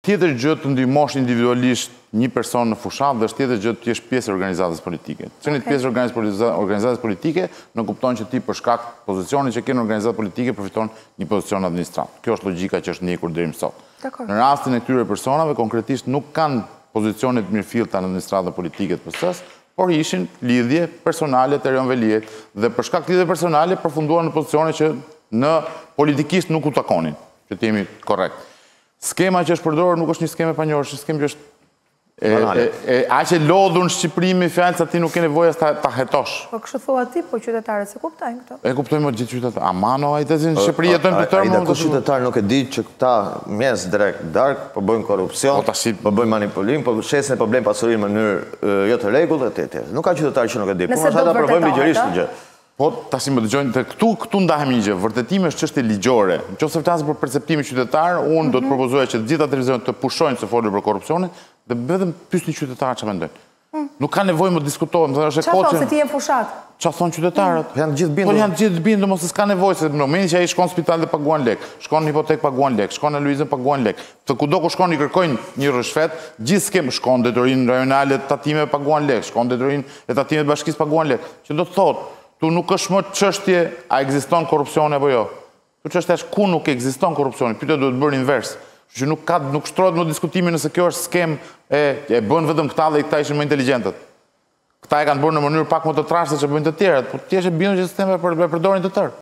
tjetër gjë të ndihmosh individualisht një person në fushat dhe është tjetër gjë të jesh pjesë e organizatës politike. Qenit pjesë e organizatës politike në kupton që ti për shkak pozicionit që ke në organizatë politike përfiton një pozicion administrat. Kjo është logjika që është ndjekur deri më sot. Në rastin e këtyre personave konkretisht nuk kanë pozicionet mirëfillta në administratën politike të PS-s, por ishin lidhje personale të Erion Veliet dhe për shkak të lidhje personale përfunduan në pozicione që në politikisht nuk u takonin, që të jemi korrekt. Skema që është përdorur nuk është një skemë e panjohur, është një skemë që është aq e lodhur në Shqipëri me fjalë se ti nuk ke nevojë ta hetosh. Po kështu thua ti, po qytetarët se kuptojnë këto. E kuptojmë gjithë qytetarët. Amano, ai në Shqipëri jetojnë për tërë mund. Ai qytetar nuk e di që këta mes drejt dark po bëjnë korrupsion, po bëjnë manipulim, po shesin problem pasurinë në mënyrë jo të rregullt etj. Nuk ka qytetar që nuk e di. Po ata provojnë ligjërisht këtë gjë. Po, tasim më dëgjojnë, këtu ndahemi një gjë, vërtetimi është çështje ligjore. Nëse flasim për perceptimin qytetar, unë do të propozoja që të gjitha televizionet të pushojnë se folën për korrupsionin dhe vetëm pyesni qytetarët çfarë mendojnë. Nuk ka nevojë më diskutojmë, thashë koçë. Çfarë thonë se ti je fushat? Çfarë thonë qytetarët? Janë gjithë bindur. Po janë gjithë bindur, mos s'ka nevojë se në momentin që ai shkon në spital dhe paguan lek, shkon në hipotekë paguan lek, shkon në Luizën paguan lek. Të kudo ku shkon i kërkojnë një rrëshfet, gjithë skem shkon detyrinë rajonale të tatimeve paguan lek, shkon detyrinë e tatimeve të bashkisë paguan lek. Që do të thotë tu nuk është më çështje a ekziston korrupsioni apo jo. Tu çështja është ku nuk ekziston korrupsioni. Pyetja duhet bërë invers. Që nuk shtrohet në diskutimin nëse kjo është skem e bën vetëm këta dhe këta ishin më inteligjentët. Këta e kanë bërë në mënyrë pak më të trashëse që bëjnë të tjerët, por ti je bindur që sistemi e përdorin të tërë.